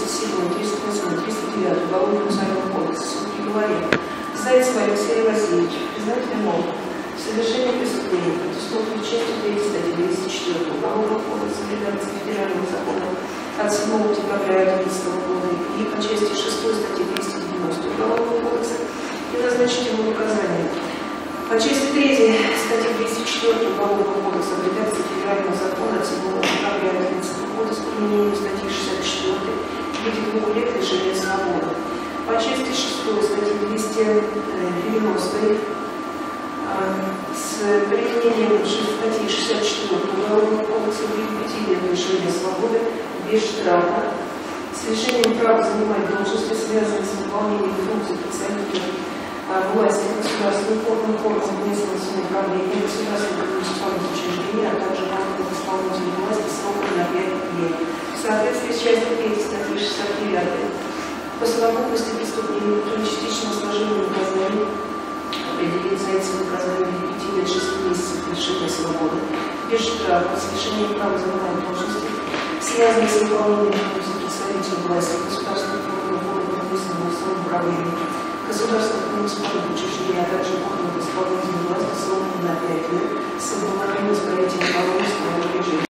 337, 308, 309 Уголовного кодекса суд приговорил Зайцева Алексея Васильевича признать виновным в совершении преступления, предусмотренного частью 3 статьи 204 Уголовного кодекса редакции Федерального закона от 7 декабря 2011 года и по части 6 статьи 290 Уголовного кодекса и назначить ему наказание по части 3 статьи 204 Уголовного кодекса в редакции Федерального закона от 7 декабря 2011 года с применением статьи 64 в виде 2 лет лишения свободы. По части 6 статьи 290 с применением статьи 64 Уголовного кодекса в виде 5 лет лишения свободы без штрафа с лишением права занимать должности, связанные с выполнением функций представителей власти государственных органов местного самоуправления, государственных муниципальных учреждений, а также органов исполнительной власти сроком на 5 лет. В соответствии с частью 3 статьи 69 по совокупности преступлений, кроме частичного сложения наказания, определить Зайцеву наказание в виде 5 лет 6 месяцев лишения свободы без штрафа с лишением права занимать должности, связанные с выполнением функций представителей власти государственных органов местного самоуправления, государственных муниципальных учреждений, а также органов исполнительной власти сроком на 5 лет с обнаружением исправительного